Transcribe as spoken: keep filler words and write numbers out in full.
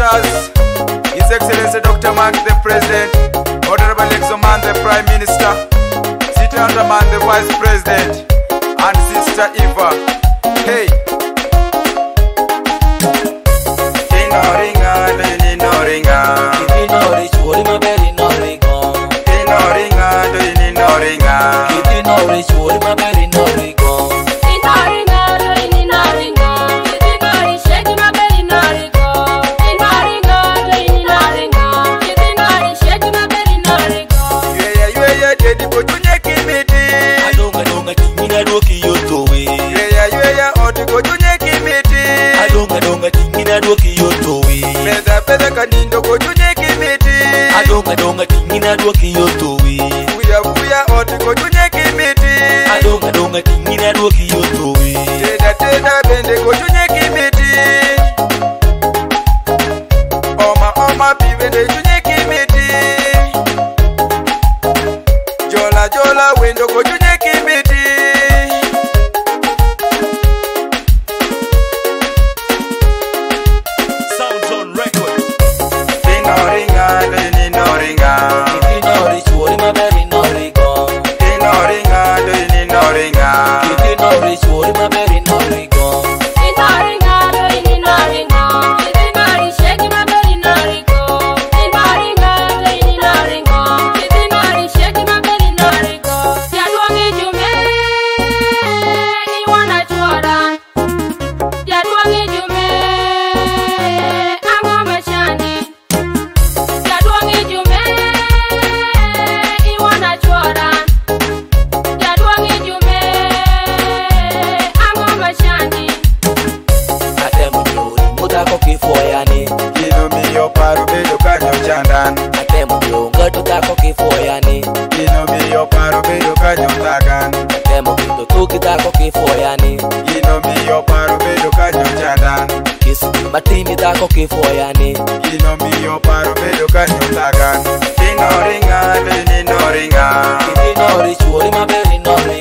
Ministers, His Excellency Doctor Mark the President, Honorable Exoman the Prime Minister, Siti Andaman the Vice President, and Sister Eva. Hey! Inoringa, inoringa, inoringa, Peda peda kanindo kojunye kimiti Adonga donga tingina duoki yotowi Buya buya oti kojunye kimiti Adonga donga tingina duoki yotowi Teda teda bende kojunye kimiti Oma oma bibende junye kimiti Jola jola wendo kojunye kimiti Atemo yonga tutako kifoyani Ino miyo paro bedo kanyo tagan Atemo kido tuki tako kifoyani Ino miyo paro bedo kanyo chandan Kisu matimi tako kifoyani Ino miyo paro bedo kanyo tagan Ino ringa, ino ringa Ino ri chuori maberi no